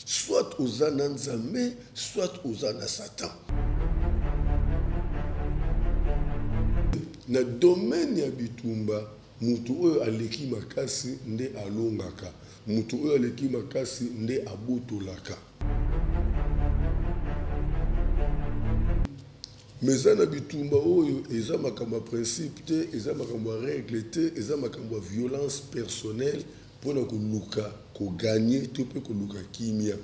soit aux Nzambe, soit aux Satan. Na domaine ya bitumba, mutu oyo aleki makasi nde alongaka, mutu oyo aleki makasi nde abotolaka. Mais na bitumba oyo eza makambo principe te, eza makambo règle te, eza makambo violence personnelle pour na koluka ko gagner to pe koluka kimia.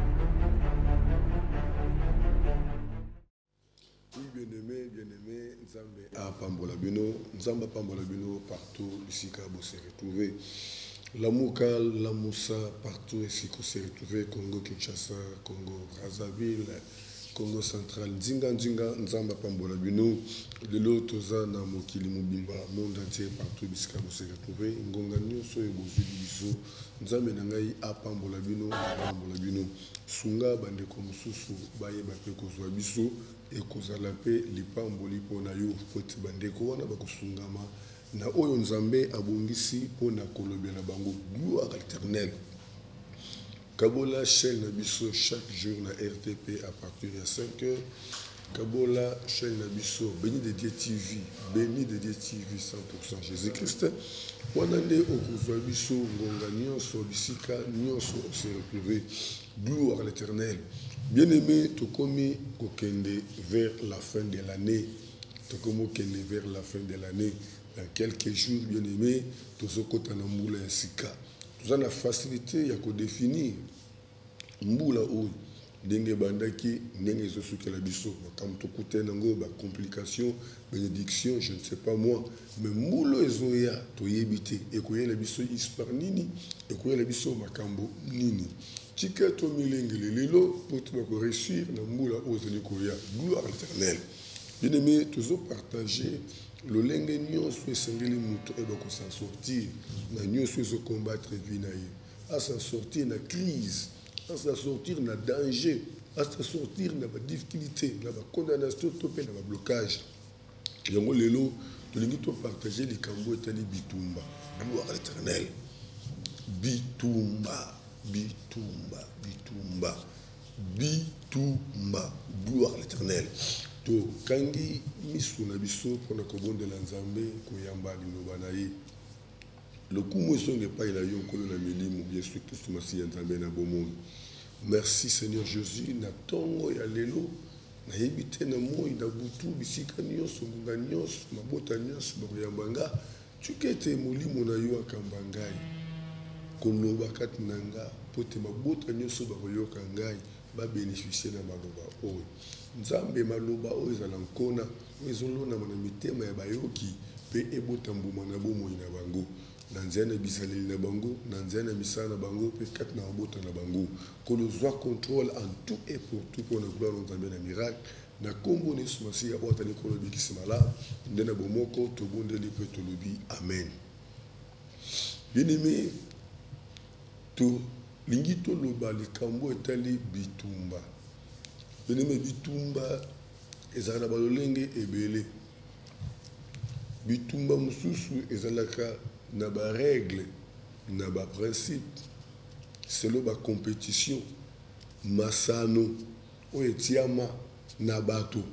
Oui, bien-aimé, Nzambe a pambola bino, Nzamba pambola bino partout ici ka bo se retrouver. L'Amukal, la Moussa, partout ici qu'on s'est retrouvé, Congo Kinshasa, Congo Brazzaville, Congo central, Nzinga Nzamba pambola bino, de l'autre na mokili mobimba, monde entier partout ici ka bo se retrouver. Ngonga nyonso e bozu biso, Nzambe na ngai a pambola bino, sunga bande ko mususu baye ba pe kozwa biso. Et kozala pe lipamboli pona yo poti bandeko wana bakosungama na oyo Nzambe abongisi pona kolobela bango gloire à l'Éternel. Kabola chaîne na biso chaque jour na RTP à partir de 5h. Kabola chaîne na biso Béni de Dieu TV, Béni de Dieu TV 100% Jésus-Christ. Wana nde okozwa biso ngonga nyonso bisika nyonso se retrouver gloire à l'Éternel. Bien-aimé, Tokomi Kokende vers la fin de l'année. Tokomi Kokende vers la fin de l'année. Dans quelques jours, bien-aimé, Tozokota na Mboula ya Sika. Nous avons la facilité ya ko définir Mboula ou ndenge bandaki ndenge zosuke la biso. Comme tokute nango ba complication, bénédiction, je ne sais pas moi, mais Mboula ezoya toyebite ekoye la biso histoire nini, ekoye la biso makambo nini. Tika to milengele lelo pour te réussir na Mboula ozeli koya gloire à l'Éternel. Bien-aimé, toujours partager le lenge nyonso esengeli muto e bako s'en sortir na nyonso ezo combattre vie na ye, à s'en sortir na crise, à s'en sortir na danger, à s'en sortir na ba difficulté, na ba condamnation to pe na ba blocage. Yango lelo tolingi to partager likambo etali bitumba gloire à l'Éternel. Bitumba, gloire à l'Éternel. To kangi misu na biso pona kobonde la Nzambe koyamba liloba na ye. Le kumo songe pa ila yo kolo na milimu Yesu Kristo masi ya Nzambe na bomoi. Merci Seigneur Jésus na tongo ya lelo na yebite na moi na butu bisika nyonso ngunga nyonso mabota nyonso bakoyambanga tukete molimo na yo akambangai. Koloba kati nanga pote mabota nyonso bakoyoka ngai ba bénéficier na maloba oyo. Nzambe maloba oyo ezala nkona ezolona na mitema ya bayoki pe ebota mbuma na bomoi na bango. Na nzela bisaleli na bango, na nzela misala na bango pe kati na mabota na bango. Que le soit contrôle en tout et pour tout pour la gloire de Nzambe na miracle. Na kombo ne sumasi ya bota ni kolobi kisimala ndena bomoko to bondeli pe to lobi amen. Bien-aimé, to lingito loba likambo etali bitumba. Bien-aimé, bitumba ezala balolenge ebele. Bitumba mususu ezalaka na ba règle, na ba principe, selon ba compétition, masano o etiama na bato.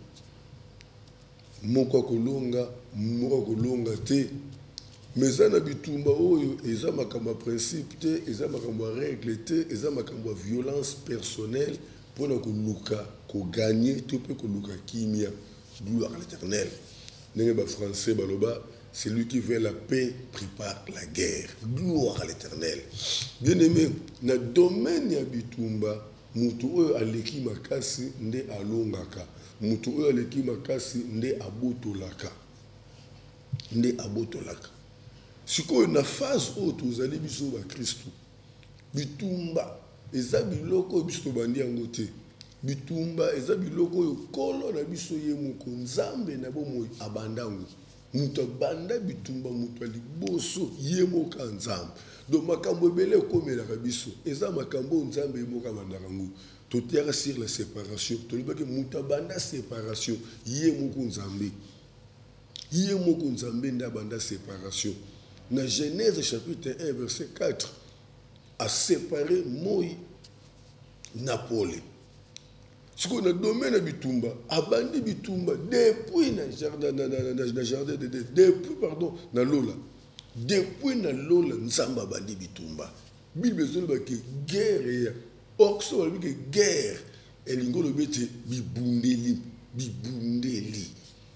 Moko kolonga te. Mais na bitumba oyo eza makambo principe te, eza makambo règle te, eza makambo violence personnelle pour na koluka ko gagner to pe koluka kimia gloire à l'Éternel. Ndenge ba français baloba celui qui veut la paix prépare la guerre. Gloire à l'Éternel. Bien-aimé, na domaine ya bitumba mutu oyo aleki makasi nde alongaka, mutu oyo aleki makasi nde abotolaka. Sikoyo na phase oyo tozali biso ba Kristo. Bitumba eza biloko biso bandi yango te. Bitumba eza biloko oyo kolo na biso ye moko Nzambe na bomoi abandango. Mutu banda bitumba mutu liboso ye moko Nzambe. Donc makambo ebele komelaka biso eza makambo Nzambe ye moko abandango. Totiaka sur la séparation. Tolibaki mutu banda séparation ye moko Nzambe. Ye moko Nzambe nda banda séparation. Dans Genèse chapitre 1 verset 4 a séparé Moïse Napoli. Ce qu'on a domaine à Bitumba, abandi Bitumba, depuis na jardin, depuis, pardon, na Lola. Depuis na Lola, Nzamba bandi Bitumba. Bible zolba ke guerre, oxo ba ke guerre, elingo lo bete bibundeli, bibundeli.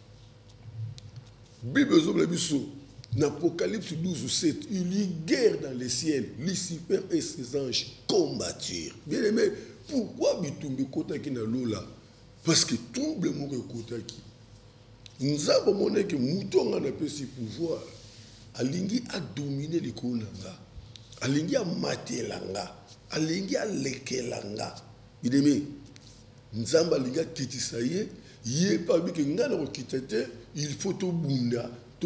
Bible zolba biso, dans Apocalypse 12 ou 7, il y a guerre dans les ciels, Lucifer et ses anges combattirent. Bien aimé, pourquoi Bitumbi Kotaki na Lola? Parce que trouble mon Kotaki. Nous avons montré que Mouton a ce pouvoir. Alingi a dominé les Konanga. Alingi a maté langa. Alingi a leke langa. Bien aimé, nous avons alingi a kitisaye. Yé pas bien que ngana kitate, il faut tout bunda.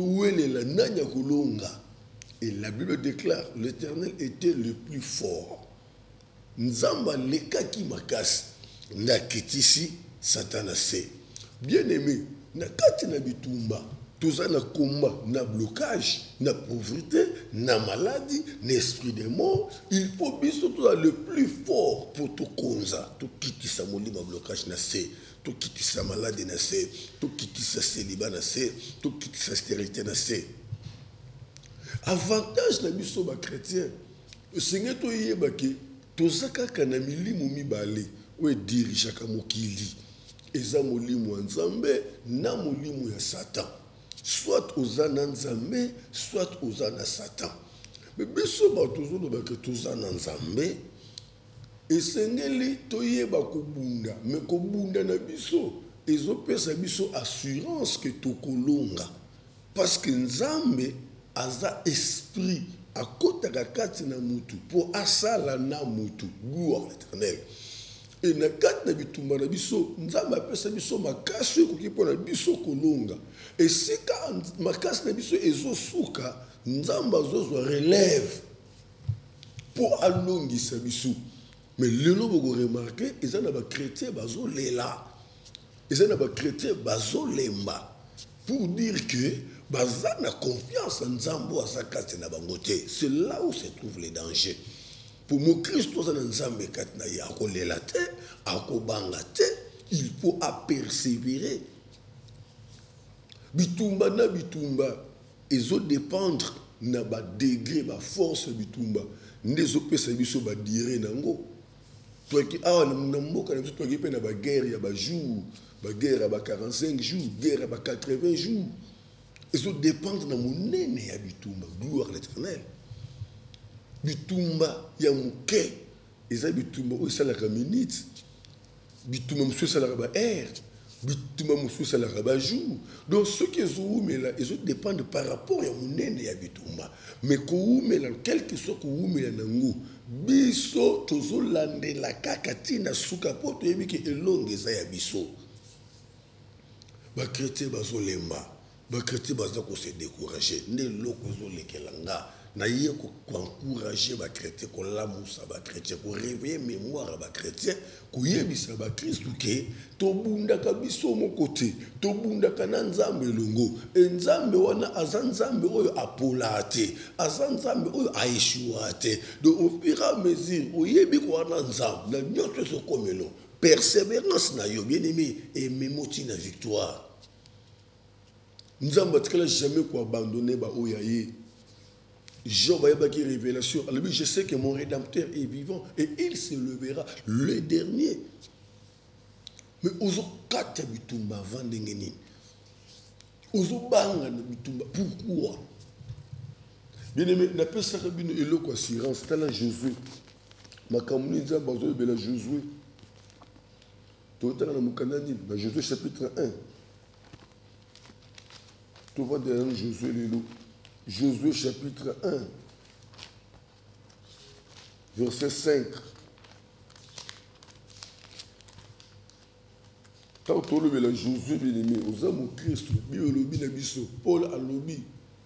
Et la Bible déclare l'Éternel était le plus fort. Nzamba leka ki makas na kitisi Satan ase. Bien aimé, na kati na bitumba, toza na combat, na blocage, na pauvreté, na maladie, na esprit de mort, il faut biso toza le plus fort pour tout konza, tout kitisa molima blocage na se. Tout quitte sa maladie na se, tout quitte sa célibat na se, tout quitte sa stérilité na se. Avantage na biso ba chrétien, le Seigneur to yeba ke tozaka kana milimu mibale o dirige ka mokili. Eza molimo nzambe na molimo ya Satan. Soit ozana nzambe, soit ozana Satan. Mais biso ba tozolo ba ke tozana nzambe. Esengeli toyeba kobunda, mais kobunda na biso ezopesa biso assurance que tokolonga parce que nzambe aza esprit akotaka kati na mutu pour asala na mutu gloire l'éternel. Et na kati na bitumba na biso nzambe apesa biso makasi ekoki mpona biso kolonga. Et sika makasi na biso ezosuka nzambe azozwa relève pour alongisa biso. Mais le nom vous remarquez, ils ont des chrétiens bazo lela, ils ont des chrétiens bazo lemba, pour dire que baza na confiance en Nzambo azakati na bangote. C'est là où se trouve les dangers. Pour mon Christ, tous en Nzambe katna ya ko lela te, ako banga te, il faut persévérer. Bitumba na bitumba, ils ont dépendre na ba degré ba force bitumba. Ndezo pesa biso ba dire nango. Toi qui a une guerre, il y a des jours, la guerre à 45 jours, guerre à 80 jours. Et ça dépend de mon nez à Bitumba, gloire à l'éternel. Bitumba, il y a mon quai. Et ça, Bitumba, c'est la minute. Bitumba, c'est la air. Bitumba, c'est la jour. Donc, ceux qui sont mais là, ils dépendent par rapport à mon nez à Bitumba. Mais quel que soit le nango, biso tozo lande la kakatina suka poto yebiki elonge za ya biso. Ba chrétien bazo lemba, ba chrétien bazo ko se décourager, ne loko zo lekelanga, na ye ko encourager ba chrétien ko lamusa ba chrétien ko réveiller mémoire ba chrétien ko yebisa ba Christ ke to bunda ka biso mo côté, to bunda ka na nzambe longo, nzambe wana azanzambe oyo apolate, azanzambe oyo aishuate. Donc au fur et à mesure o yebi ko wana nzambe na nyoto so komelo, persévérance na yo bien aimé et memoti na victoire. Nzambe atikala jamais ko abandonner ba oyaye. Job a qui révélation. Alors, je sais que mon rédempteur est vivant et il se levera le dernier. Mais ozo kata bitumba vandengeni. Ozo banga na bitumba. Pourquoi? Bien aimé, n'a pas ça rabino eloko assurance. C'est là Josué. Ma kamuni nzamba ozo bela Josué. Totala na mukanani. Josué chapitre 1. Tu vois derrière Josué lelo. Josué chapitre 1, verset 5. Quand on le Josué bien aimé, aux hommes Christ, Paul a lobby.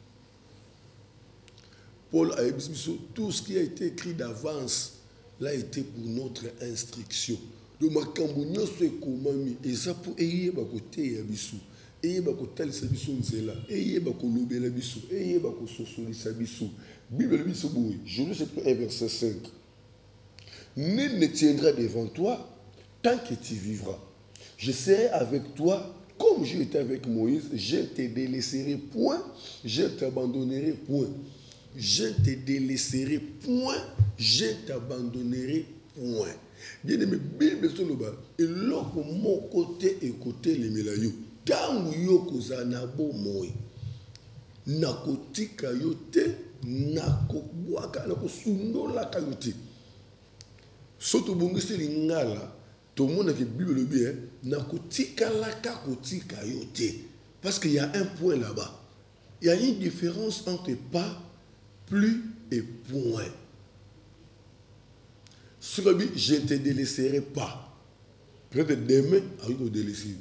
Paul a dit tout ce qui a été écrit d'avance l'a été pour notre instruction. Donc ma cambonio se komami et ça pour ayé ba côté ya biso. Eye ba kotalisa biso nzela, eye ba kolobela biso, eye ba kososolisa biso. Bible biso boye, Josué chapitre 1 verset 5. Nul ne tiendra devant toi tant que tu vivras. Je serai avec toi comme j'ai été avec Moïse. Je ne te délaisserai point, je ne t'abandonnerai point. Je ne te délaisserai point, je t'abandonnerai point. Bien aimé, Bible soloba, et l'autre mon côté et côté les mélayos. Tant yo kozana bo moi, nakotika yote, nakobwaka, nakosundola kayote. Soto bongisi lingala, tout le monde a que Bible le bien, nakotika la kakotika yote. Parce qu'il y a un point là-bas. Il y a une différence entre pas, plus et point. Sur le je ne te délaisserai pas. Peut-être demain, je te délaisser.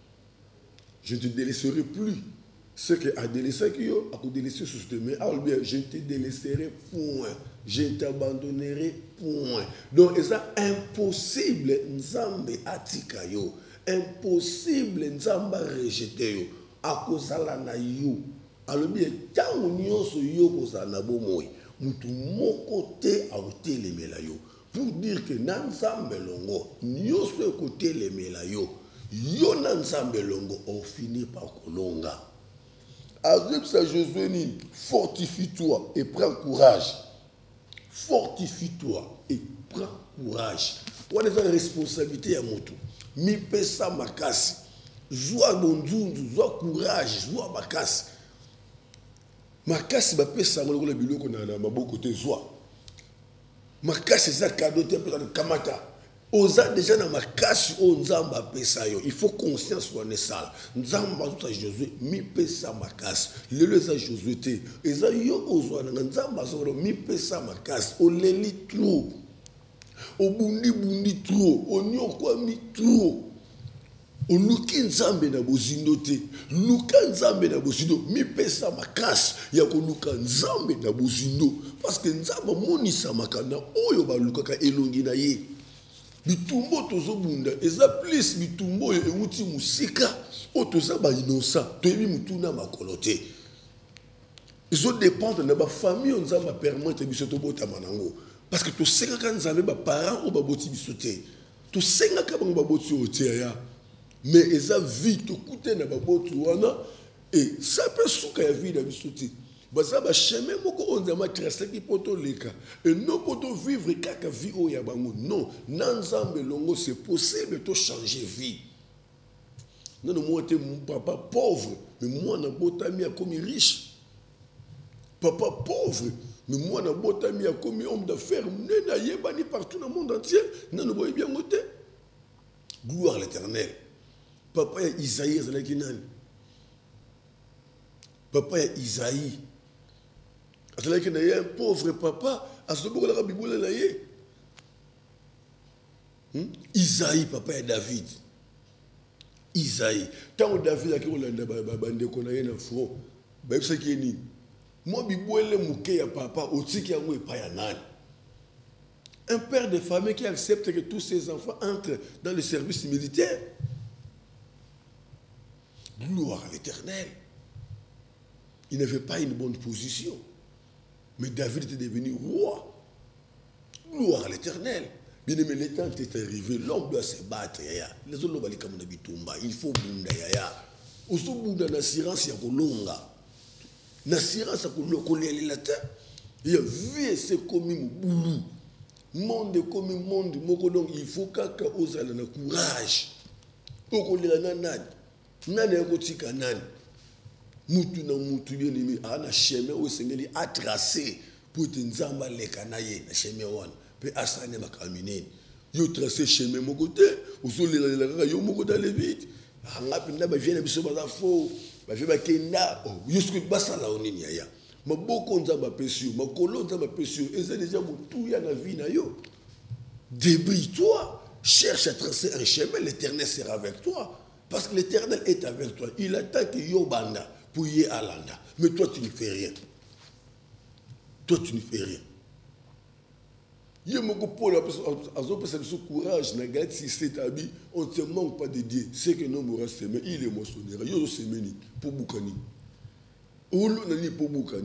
Je ne te délaisserai plus. Ce qui a délaissé, a délaissé sur ce demain. Alors bien, je ne te délaisserai point. Je ne t'abandonnerai point. Donc, c'est impossible, Nzambe atika yo. Impossible, Nzambe rejeter yo. A cause na yo. Alors bien, tant nyonso yo kozana bo moi. Mutu moko te a otelemela yo. Pour dire que Nzambe longo, nyonso côté lemela yo. Yo Nzambe longo, on finit par kolonga. Arrive ça Josué ni, fortifie-toi et prends courage. Fortifie-toi et prends courage. On a la responsabilité à moto. Mi pesa makasi. Joie bonzunzu, joie courage, joie makasi. Makasi ba pesa ngolo biloko na maboko te joie. Makasi za cadeau te pesa kamata. Oza déjà na makasi o nzamba pesa yo. Il faut conscience soit nesal. Nzamba tout Josué mi pesa makasi. Lelo za Josué te. Eza yo ozwa na nzamba so mi pesa makasi. O leli trop. O bundi trop. O nyokwa mi trop. O luki nzambe na bozindo te. Luka nzambe na bozindo. Mi pesa makasi. Ya ko luka nzambe na bozindo. Parce que nzamba monisa makana. Oyo ba lukaka elongi na ye. Bitumbo tozo bunda. Eza plus bitumbo yo euti musika. O toza ba innocent. Toyebi mutuna makolote. Ils ont dépendre de la famille. On nzamba permettre biso to bota manango. Parce que to senga kan nzambe ba parents o ba boti bisote. To senga ka ba boti o tia. Mais ils ont vu tout coûter na babotu wana et ça peut souka ya vie na bisoti baza ba chemin moko onzama tracer ki poto leka et non poto vivre kaka vie o ya bango non nanzambe longo c'est possible de changer vie non moi te papa pauvre mais moi na botami a comme riche papa pauvre mais moi na botami a comme homme d'affaires nena yebani partout dans le monde entier non boy bien moté gloire à l'Éternel. Papa ya Isaïe azalaki nani? Papa ya Isaïe azalaki na ye un pauvre papa azoboka la Bible na ye. Isaïe papa ya David. Isaïe tant David a kolanda bande ko na ye na front. Ba yebisa ki ni. Moi Bible muke ya papa otiki yango epa ya nani? Un père de famille qui accepte que tous ses enfants entrent dans le service militaire. Gloire à l'Éternel. Il n'avait pas une bonne position. Mais David était devenu roi. Gloire à l'Éternel. Bien aimé, le temps est arrivé. L'homme doit se battre. Les autres vont comme il faut bunda yaya. Oso bunda n'assurance ya kolonga. N'assurance ya kolonga la terre. Il y a vie c'est comme boulou. Monde comme monde moko donc il faut kaka ozala na courage. Okolela na nani. Nani yakotika nani mutu na mutu bien aimé ana chemin o sengeli a tracé pour te nzamba leka na ye na chemin wana pe asane makamine yo tracé chemin moko te ozolela kaka yo moko dans le vide anga pinda ba vienne biso ba fo ba vie ba kenda yo sku basala onini ya maboko nzamba pesio makolo nzamba pesio eza déjà mutu ya na vie na yo débrouille-toi cherche à tracer un chemin l'Éternel sera avec toi. Parce que l'Éternel est avec toi. Il attend que Yobanda pour y alanda. Mais toi, tu ne fais rien. Toi, tu ne fais rien. Il y a beaucoup de ce courage. On ne se manque pas de Dieu. C'est que nous mourons semé. Il est moissonneur. Il est semé pour Boukani. Olo nani pour Boukani.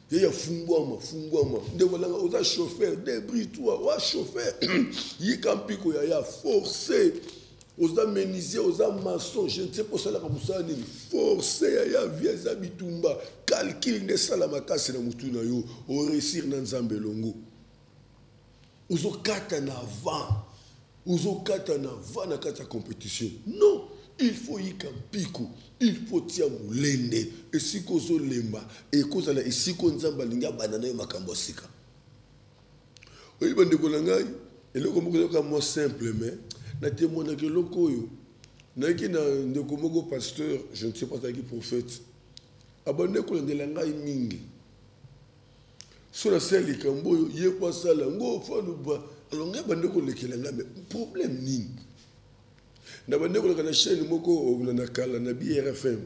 Il y a Fungwama. Vous êtes chauffeur, débris-toi, vous êtes chauffeur. Il y a forcé. Vous êtes menuisier, vous êtes maçon. Je ne sais pas si vous avez forcé. Il y a vieux Bitumba. Calcul de Salamakasi na Mutuna yo. Au réussir dans Zambelongo. Vous êtes quatre en avant. Vous êtes quatre en avant dans la compétition. Non. Il faut y pico, il faut tirer moulende, et si kozo lemba, et koza la, et si konzamba linga banana makambosika. Oui, bande kolangai, et le komoko comme moi simplement, na témoin que loko yo, na ki na ndekomoko pasteur, je ne sais pas qui prophète, abande kolande langai mingi. Sur la selle kambo yo, yé pas ça là, ngo fa no ba, alors nga bande kolekela mais problème ni. Na bande ko la chaîne moko na kala na BRFM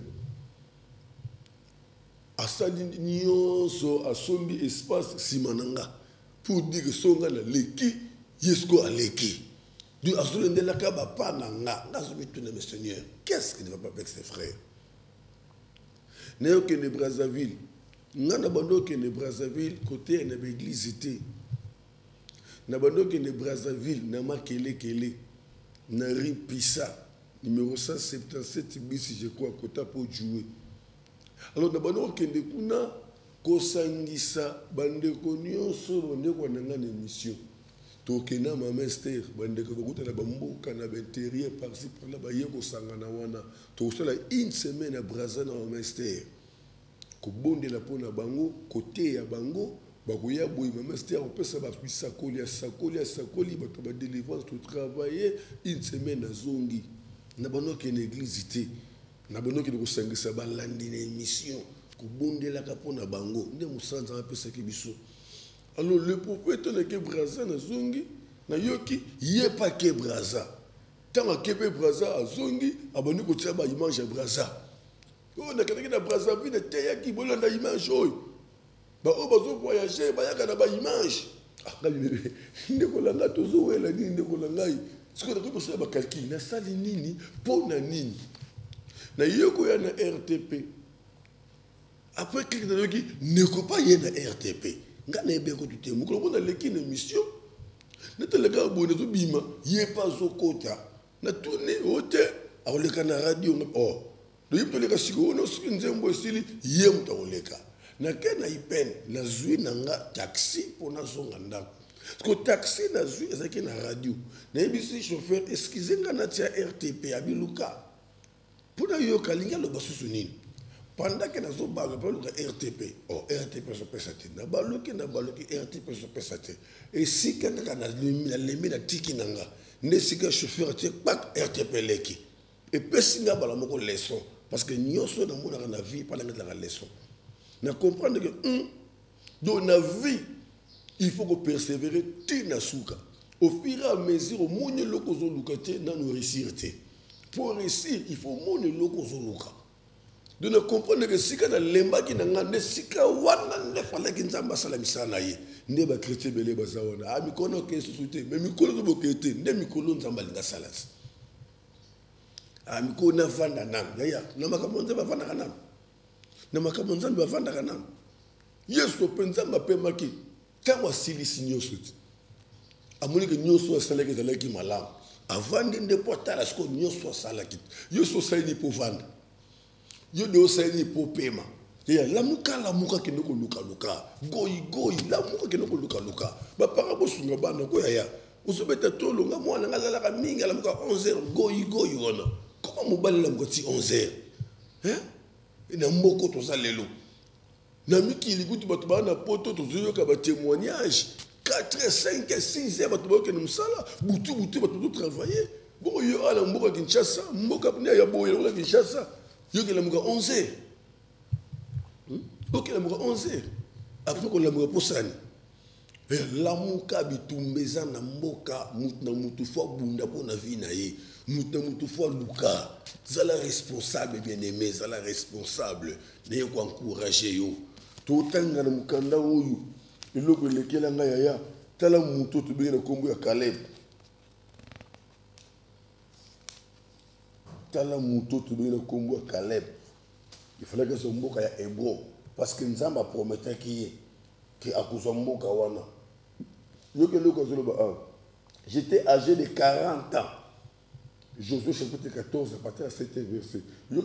asali nyonso asombi espace simananga pour dire que songa na leki yesko aleki du azule ndela ka ba pananga ngazomi tuna mes seigneurs, qu'est-ce qui ne va pas avec ses frères néo que ne Brazzaville ngana bando que ne Brazzaville côté na église était na bando que ne Brazzaville na makele kele Nari Pissa, numéro 177 bis, je crois, Kota pour jouer. Alors, d'abord, on a kuna kosangisa bande konyo so bande ko nanga émission. Tokena mama Esther bande ko kuta na bamboka na intérieur par-ci par-là ba yeko sangana wana. To sala une semaine à Brazza na mama Esther. Ko bonde la pona bango côté ya bango. Bakoya boy mama Esther on peut ça ba sakoli bato ba délivrance to travailler une semaine à zongi na bano ke l'église té na bano ke ko sangisa ba landi na émission ko bondela ka pona bango nde musanza un peu ça ki biso. Alors le prophète na ke Brazza na zongi na yoki yé pas ke Brazza tanga ke pe Brazza a zongi abani ko tia ba image ya Brazza o na kana Brazza bi na te ya ki bolanda image oyo. Bah on va voyager, bah y a quand même image. Ah ne kolanga tozo wela ni ne kolanga yi. Ce que nous avons calculé, na sali nini, pour na nini. Na yoko ya na RTP. Après quelques années qui ne ko pas y na RTP. Nga na ebe ko tuté. Mu ko na leki na mission. Na te lega boné zo bima, yé pas zo kota. Na tourner hotel, a oleka na radio oh. Do yip to leka siko no nzembo stili yé mta oleka. Na kena ipen na zui nanga taxi pour na zonga ndako. Parce que taxi na zui ezaki na radio. Na ebisi chauffeur excusez nga na tia RTP abiluka. Pour na yo kalinga lo basusu nini. Pendant que na zo ba le RTP. Oh RTP so pesate. Na baloki RTP so pesate. Et si kaka na lemi na tiki nanga. Ne sika chauffeur tie pak RTP leki. Et pesinga bala moko leçon parce que nyoso na mona na vie pendant que la leçon. Na comprendre que dans la vie il faut que persévérer tina suka au fur et à mesure au monde loko zo lukate na no réussir té pour réussir il faut monde loko zo luka de ne comprendre que si kana lemba ki na ngande sika wana ne fala ki nzamba sala misana ye nde ba chrétien belé bazawana a mi kono ke société mais mi kono zo bokete nde mi kono nzamba linga salas a mi kono vanda nam ya na makamonze ba vanda kanam na makambo nzambe bavandaka nano yesu mpe nzambe apemaki ntango asilisi nyonso ti amonike nyonso asalaki ezalaki malamu avandi nde mpo atala sikoyo nyonso asalaki yesu osali ni mpo vanda yo nde osali ni mpo pema ya lamuka kende kolukaluka goyi lamuka kende kolukaluka bapaka bosunga bana koyaya ozobeta tolonga mwana nga azalaka mingi alamuka 11h goyi wana koma mobali lamuka ti 11h na mboko toza lelo na mikili kutu bato ba na poto tozoyoka ba témoignage 4 5 6 bato ba ke musala butu bato to travailler bon yo ala mboka Kinshasa mboka pnia ya boye la Kinshasa yo ke la muka 11h OK la muka 11h après ko la muka posani la muka bitumbeza na mboka mutu fo bunda po na vie na ye mutu fo luka zala responsable bien-aimé zala responsable ne ko encourager yo to tanga na mukanda oyu eloko lekela nga yaya tala mutu to bina kombo ya Caleb tala mutu to bina kombo ya Caleb il fallait que son mboka ya Hébron parce que Nzamba promettait qu'il qui a Kuzambo Kawana. J'étais âgé de 40 ans. Josué chapitre 14, à partir de 7 verset.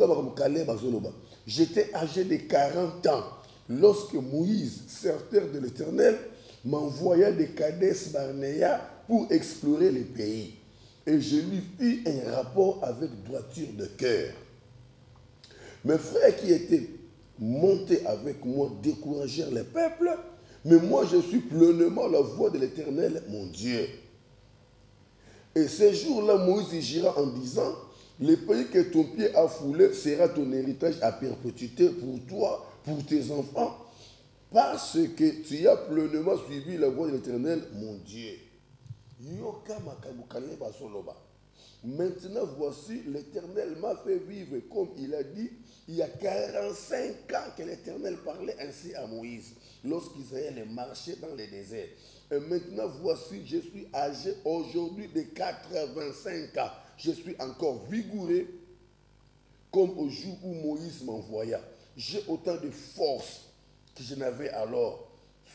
J'étais âgé de 40 ans lorsque Moïse, serviteur de l'Éternel, m'envoya de Kadès Barnéa pour explorer le pays. Et je lui fis un rapport avec droiture de cœur. Mes frères qui étaient montés avec moi découragèrent le peuple, mais moi je suis pleinement la voix de l'Éternel, mon Dieu. Et ce jour-là, Moïse gira en disant, le pays que ton pied a foulé sera ton héritage à perpétuité pour toi, pour tes enfants, parce que tu as pleinement suivi la voie de l'Éternel, mon Dieu. Maintenant, voici, l'Éternel m'a fait vivre comme il a dit. Il y a 45 ans que l'Éternel parlait ainsi à Moïse, lorsqu'Israël marchait dans le désert. Et maintenant, voici, je suis âgé aujourd'hui de 85 ans. Je suis encore vigoureux comme au jour où Moïse m'envoya. J'ai autant de force que je n'avais alors,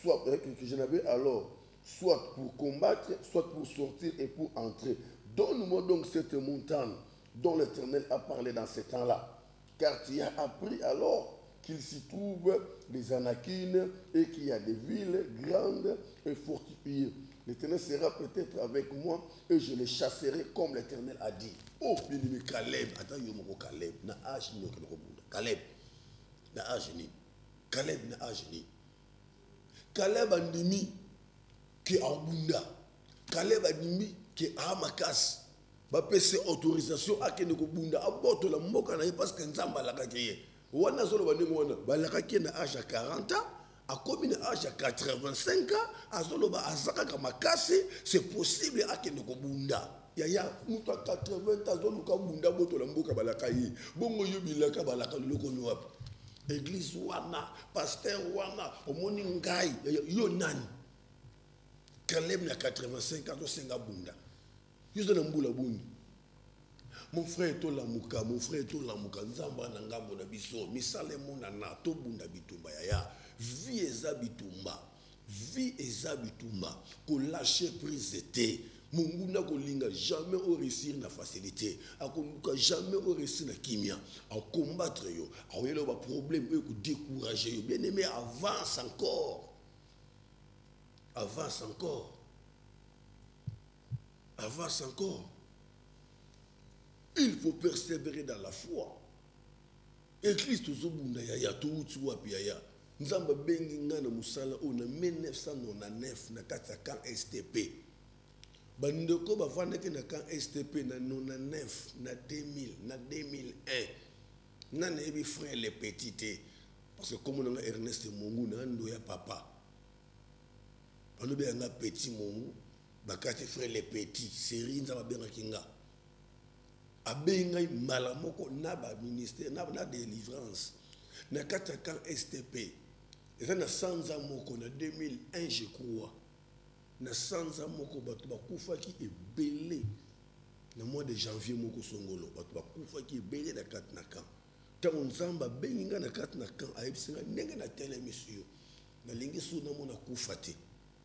soit pour combattre, soit pour sortir et pour entrer. Donne-moi donc cette montagne dont l'Éternel a parlé dans ce temps-là. Car tu as appris alors qu'il s'y trouve des Anakines et qu'il y a des villes grandes et fortifiées. L'Éternel sera peut-être avec moi et je les chasserai comme l'Éternel a dit. Oh, bien-aimé Caleb, attends, Caleb, na âge ni Caleb, na âge ni. Caleb na âge ni. Caleb andimi qui a bunda. Caleb andimi qui a makas. Ba pese autorisation à kende ko bunda aboto la mboka na parce que nzamba la kakiye. Wana solo bandingo wana ba la kakiye na âge à 40 ans. A commis à âge à 85 ans, à Zoloba Azaka Kamakasi, c'est possible à Kenokobunda. Yaya, nous à 80 ans, Zoluka Bunda Botolamboka Balakayi, Bongo Yubilaka Balaka Lokonoap. Église Wana, pasteur Wana, Omoningai, Yonan. Kalem na 85 ans, Senga Bunda. Yuzana Mbula Bundi. Mon frère est la mouka, mon frère est la mouka, Nzamba Nangambo na biso, Misale Monana, Tobunda Bitumba Yaya. Vie eza bitumba, vie eza bitumba, ko lâcher prise était, munguna ko linga jamais au réussir na facilité, a ko jamais au réussir na kimia, à combattre yo, a yelo ba problème ko décourager yo, bien aimé avance encore, avance encore, avance encore. Il faut persévérer dans la foi. Et Christ ozobunda ya tout wapi ya. Nzamba bengi ngana musala ona 1999 na kata kan STP. Bandeko bavandaki na kan STP na 99 na 2000 na 2001. Nana ebi frère les petits parce que comme on a Ernest Mongu na ndo ya papa. On be nga petit Mongu bakati frère les petits série nzamba benga kinga. Abenga malamoko na ba ministère na délivrance na kata kan STP. Et ça, na 100 ans moko, na 2001, je crois. Na 100 ans moko, batu bakufa ki est belé. Na mois de janvier moko songolo, batu bakufa ki est belé na kat na kan. Tant on zamba benga na kat na kan, a ebsinga nenge na tele monsieur. Na lingi sou na mona kufate.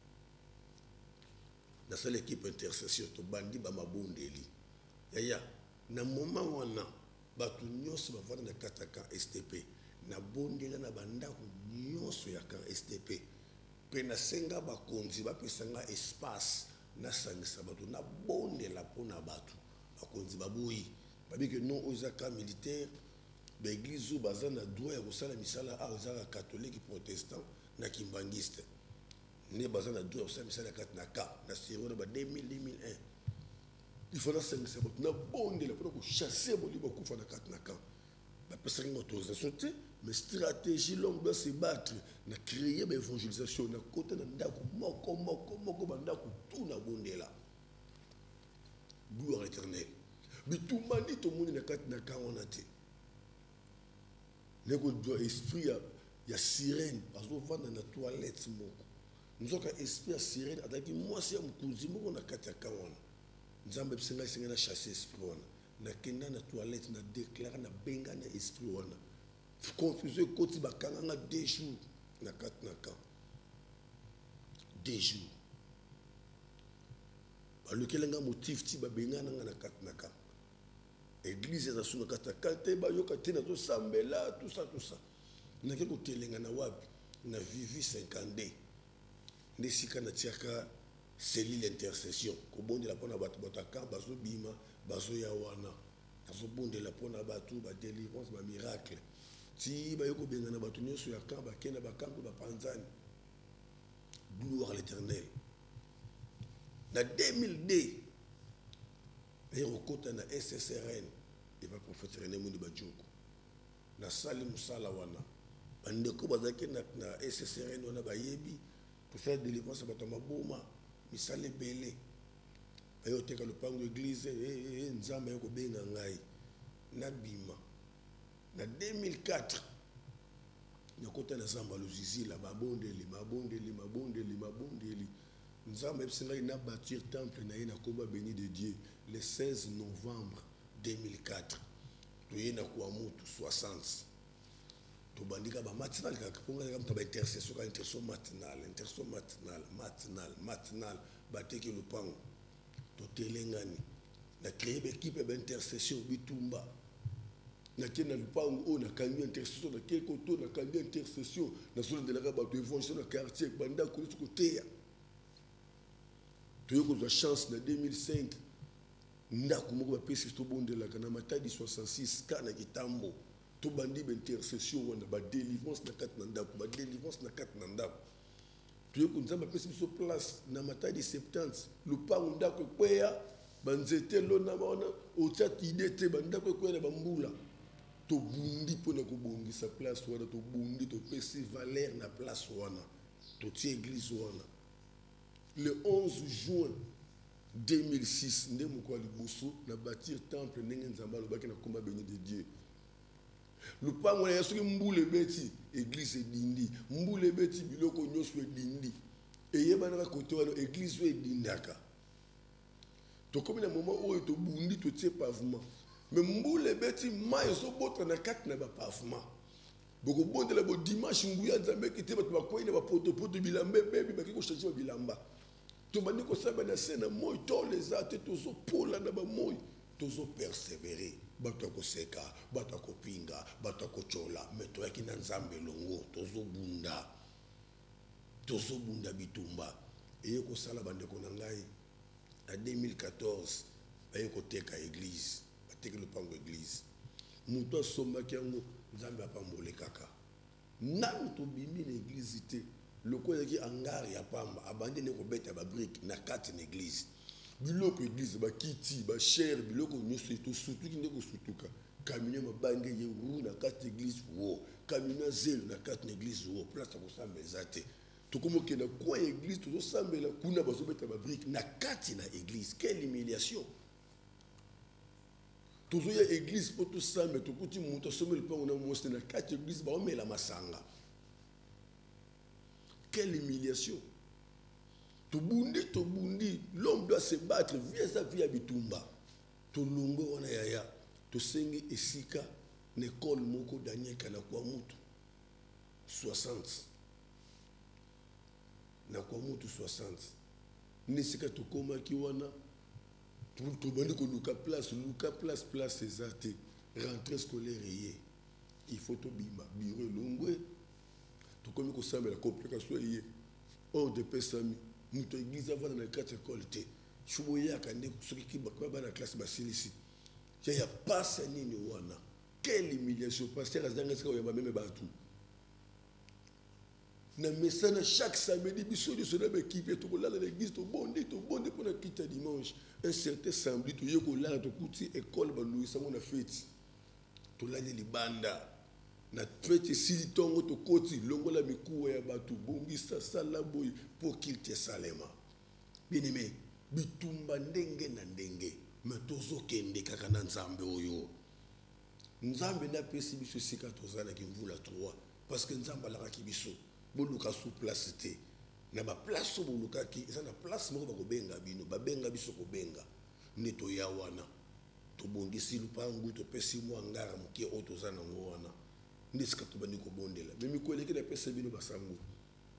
Na seule équipe intercession, to bandi ba mabondeli. Yaya, na moment wana, batu nyos ba vana na kat na kan STP. Na bondela na bandako nyonso ya kan STP pe na senga bakonzi bapesanga espace na sangisa bato na bondela pona bato bakonzi baboyi babi que non oza ka militaire ba église zo bazana droit ya kosala misala a oza catholique protestant na kimbangiste ne bazana droit ya kosala misala kat na ka na sirona ba 2001 il faut na sangisa bato na bondela pona ko chasser boli bakufa na kat na ka ba pesanga autorisation te. Mais stratégie longue doit se battre, na créer une évangélisation, na côté na ndako moko bandako tout na bondela. Gloire éternelle. Bitumani to moni na kat na ka on ate. Nego doit esprit ya sirène parce qu'on va dans la toilette moko. Nous avons esprit ya sirène ataki moi si amkuzi moko na kat ya ka on. Nzambe singa na chasser esprit on. Na kenda na toilette na déclarer na benga na esprit on. Confusion côté bakanga 2 jours na kat na kan 2 jours. Lequel a motif ti ba bengana na katnaka. Église za suna katakate ba yoka na to sambela tout ça. Na ke ko telenga na wapi na vivi 50. Ndesika na tiaka cellule intercession ko bondi la pona batu bataka bazo bima bazo ya wana. Bazo bondi la pona batu ba délivrance ba miracle. Ti ba yoko bengana batu nyoso ya kamba kena ba kampo ba panzani. Gloire à l'Éternel. En 2002, il y a un SSRN, il va prophète René Mouni Badjoko. Na Salim Salawana. En deko bazaki na SSRN on a bayebi pour faire délivrance à Batama Boma, misale belé. Ayo teka le pango église nzamba yoko benga ngai na bima. Na 2004 na kota na zamba lozizi la mabondeli. Nous avons bâti temple na Koba béni de Dieu le 16 novembre 2004. Nous avons 60. Nous avons matinal intercession matinale, bateki le pango. Nous avons créé une équipe d'intercession bitumba. Na kena lupango na kangi intercession na keko to na kangi intercession na zone de la rabat de évangile na quartier banda ko côté. Tu as eu la chance en 2005. Ndako moko ba pesi to bondela kana matadi 66 kana kitambo. To bandi ba intercession wana ba délivrance na kat na ndako, ba délivrance na kat na ndako. Tu as eu ba pesi so place na matadi 70. Lupango ndako kweya banzete lo na wana o tsati idete bandako kweya ba mbula. To bundi pona ko bongi sa place wana to bundi to pesi valeur na place wana. To ti église wana. Le 11 juin 2006, nous avons bâti le temple de combat béni de Dieu. Le pan où il y a mboule beti église dindi, mboule beti biloko nyoswe dindi. Et il y a côté église dindaka. To comme na moment où to bundi to tie pavement. Mais mboule beti mai so botre na kat na ba pavement. Boko bonde la bo dimanche nguya nzambe kite ba ko ina ba poto bilambe bébé ba ko changer bilamba. Tu m'as dit que ça va ser na moi tous les actes tous pola na ba moi tous persévérer batako seka batako pinga batako chola mais toi qui na nzambe longo tous bunda bitumba et ko sala bande ko na ngai en 2014 ba ko teka église bateka le pango église muto somba kiango nzambe apambole kaka nanu to bimi na église te. Le quoi qui angari ya pamba abandonné ko beta ba brique na kati na église biloko église ba kiti ba cher biloko nyoso to surtout ki ndeko sutuka camion ma bange ye ru na kati église wo camion zelo na kati na église wo place ko sambela te to komo ke na quoi église to sambela kuna ba so beta ba brique na kati na église. Quelle humiliation. To zo ya église po to sambela to kuti muto somela pa ona moste na kati église ba o mela masanga. Quelle humiliation. Tobundi, l'homme doit se battre, via sa vie à Bitumba. Tolongo wana yaya, to sengi esika, n'école moko Daniel Kanakwamutu, 60. Nakwamutu 60. Nesika to koma kiwana, to bandi ko luka place ezate, rentrée scolaire yé. Il faut to bima, bureau longwe. Comme il y a la complication, hors de Pessami, nous avons église avant dans la 4 écoles. Je suis allé dans la classe ici. Il n'y a pas ça ni wana. Quelle humiliation. Pasteur Azangaska, il y a même battu. Na messana chaque samedi, biso de son équipe, tout là dans l'église, tout bon pour la quitte dimanche. Un certain samedi, tout yoko là, tout petit école, Louis, ça on a fait. Tout là, les banda. Na fete si tongo to koti longola mikuwa ya batu bongisa sala boy pour qu'il te salema. Bien-aimé, bitumba ndenge na ndenge, mais tozo kende kaka na nzambe oyo. Nzambe na pesi biso sika tozala ki mvula 3 parce que nzamba la ki biso boluka sous place te. Na ba place boluka ki eza na place moko ba ko benga bino, ba benga biso ko benga. Neto ya wana. To bongisi lupangu to pesi mo ngara mukie otozana ngo wana. Nisika tobandi ko bondela mais mikoleki na pesa bino basango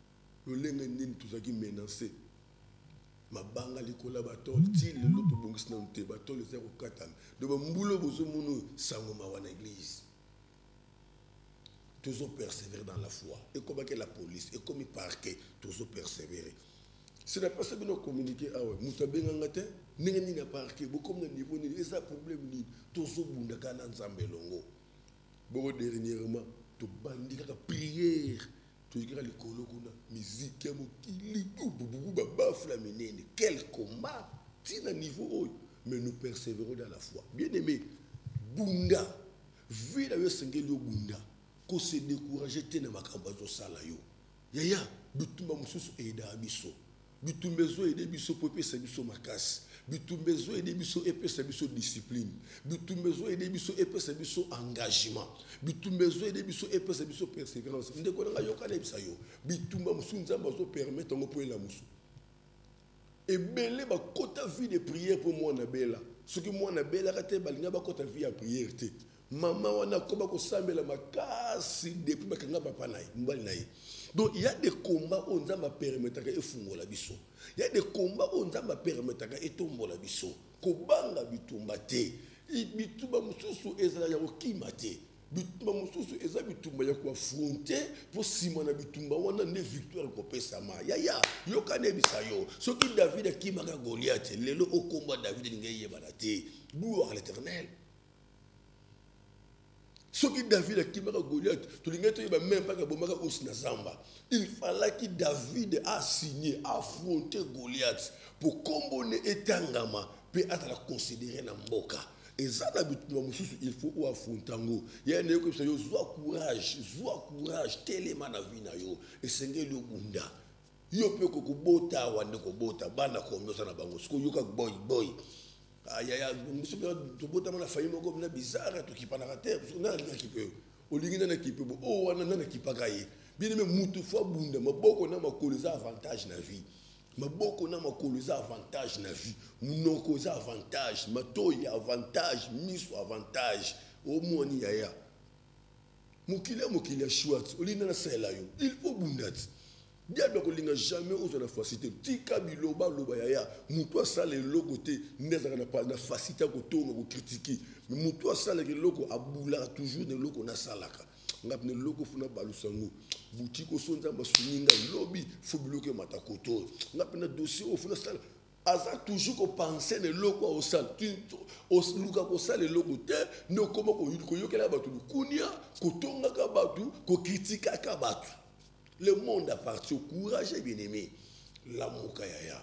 le lengen tout ça qui menacé ma banga likola batol ti le loto bongis na nte batol 04 de mbulo bozo munu sango ma wana église toujours persévérer dans la foi et comme que la police et comme il parquet toujours persévérer c'est la personne qui nous communiquer ah ouais mutabenga ngate ninga ni na parquet beaucoup comme niveau ni ça problème ni toujours bunda kana nzambe longo beaucoup dernièrement to bandika ka prière to yikira likolo kuna musique ya mokili bubu baba flaminene quel combat tina niveau mais nous persévérons dans la foi bien aimé bunda vila yo sengeli bunda ko se décourager tena makamba zo sala yo yaya bitumba mususu eda biso bitumbezo ede biso popesa biso makasi bitumbezo ede biso epesa biso discipline bitumbezo ede biso epesa biso engagement bitumbezo ede biso epesa biso persévérance ndeko nga yokana bisa yo bitumba musu nzamba zo permettre ngo po ela musu ebele ba kota vie de prière pour moi na bela ce que moi na bela kate balinga ba kota vie à prière te mama wana ko ba ko sambela makasi depuis bakanga papa naye mbali naye. Donc il y a des combats où on va permettre que efungo la biso. Il y a des combats où on va permettre que etombo la biso. Kobanga bitumba te. Bitumba mususu ezala ya okima te. Bitumba mususu ezala bitumba ya ko affronter pour simana bitumba wana ne victoire ko pesa ma. Ya yokane bisayo. Soki David akima ka Goliath lelo au combat David ngeye banate. Gloire à l'Éternel. Ce qui David a kimaka Goliath, tout le monde même pas que bomaka osna zamba. Il fallait que David a signé, affronter Goliath pour combiner etangama, puis à la considérer na mboka. Et ça il faut affronter ngo. Il y a un que yo courage, tellement na vie na yo et sengeli bunda. Yo pe ko bota wande ko bota bana ko myosa na bango. Sko yo ka boy. Aya monsieur to bota mana fayi moko na bizarre to kipanaka terre parce que na linga kipe olingi na kipe o wana na kipaka ye bien même mutu fo bunda maboko na makoliza avantage na vie maboko na makoliza avantage na vie munoko za avantage matoyi avantage miso avantage o moni yaya mukile chouette olinga na sela yo il faut bundati diable ko linga jamais ozo na facilité tika biloba loba yaya mutu asala eloko te ndeza na pas na facilité ko tonga ko critiquer mais mutu asala eloko abula toujours ne loko na salaka ngap ne loko funa balusango butiko sonza masuninga lobi fo bloquer matakoto ngap na dossier o funa sala aza toujours ko penser ne loko au sal o luka ko sala eloko te ne koma ko yokela batu kunia ko tonga ka batu ko critiquer ka batu. Le monde appartient au courage, bien-aimé. L'amuka yaya.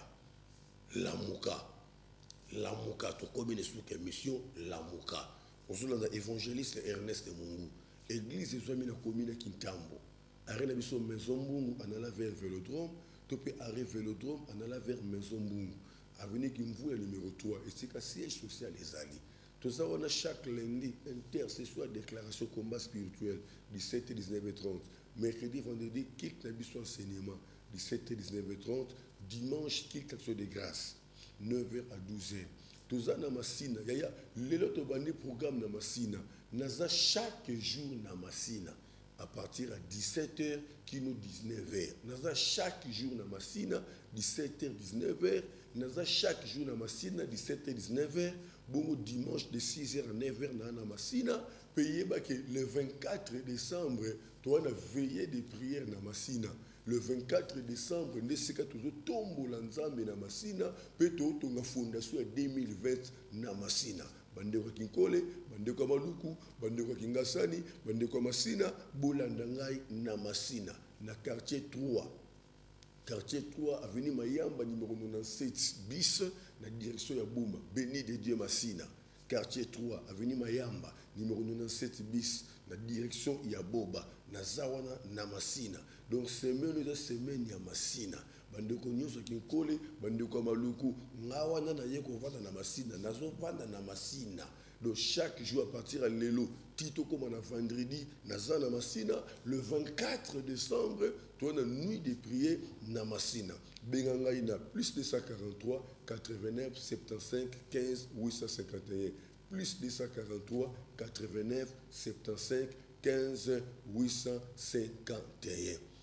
L'amuka. To combien de mission l'amuka. On se lance évangéliste Ernest Mungu. Église de Zomina commune Kintambo. Arrêt biso maison Mungu en allant vers Vélodrome. Topé arrêt Vélodrome en allant vers maison Mungu. Avenue Kimvou numéro 3. Et c'est qu'à siège social les alliés. Tout ça, on a chaque lundi intercession déclaration combat spirituel 17 et 19h30. Mercredi, vendredi, quitte la biso enseignement 17 et 19h30. Dimanche, quitte action de grâce 9h à 12h. Tout ça, na masina. Yaya, l'autre bandi programme na masina. Naza chaque jour na masina. À partir à 17h, qui nous 19h. Naza chaque jour na masina 17h, 19h. Naza chaque jour na masina 17h, 19h. Bon dimanche de 6h à 9h na masina. Payé le 24 décembre, tu as veillé de prière na masina. Le 24 décembre, nous avons toujours tombé l'ensemble na masina. Puis tu as fondation 2020 na masina. Bande kwa Kinkole, bande kwa Maluku, bande kwa Kingasani, bande kwa Masina, Bolandangai na Masina, na quartier 3. Quartier 3, avenue Mayamba, numéro 97 bis, na direction ya Bouma, Béni de Dieu Masina. Quartier 3, avenue Mayamba, numéro 97 bis, na direction ya Boba, na Zawana na Masina. Donc semaine ya Masina. Bandeko nyonso Kinkole, bandeko Maluku, ngawana na yeko vanda na Masina, nazo vanda na Masina. Donc chaque jour à partir à l'élo, Tito comme on a vendredi, naza na Masina, le 24 décembre, toi na nuit de prière na Masina. Benganga ina plus 243 89 75 15 851. Plus 243 89 75 15 851.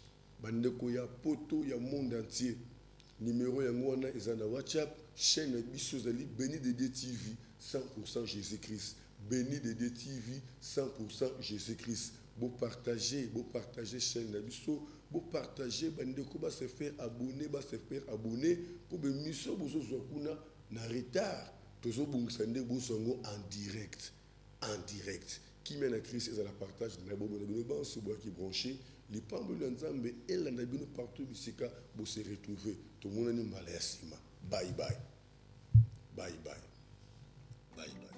bandeko ya poto ya monde entier. Numéro yango eza na WhatsApp, chaîne biso zali Béni Dédé TV 100% Jésus-Christ. Béni Dédé TV 100% Jésus-Christ. Vous partagez chaîne biso, vous partagez bandeko ba se faire abonner, pour be miso bozo zokuna na retard. Tozo bungsande bosongo en direct. Qui mène à Christ et à la partage de la bonne qui branché les pambes de l'ensemble et la nabino partout bisika pour se retrouver tout le monde est malheureusement bye bye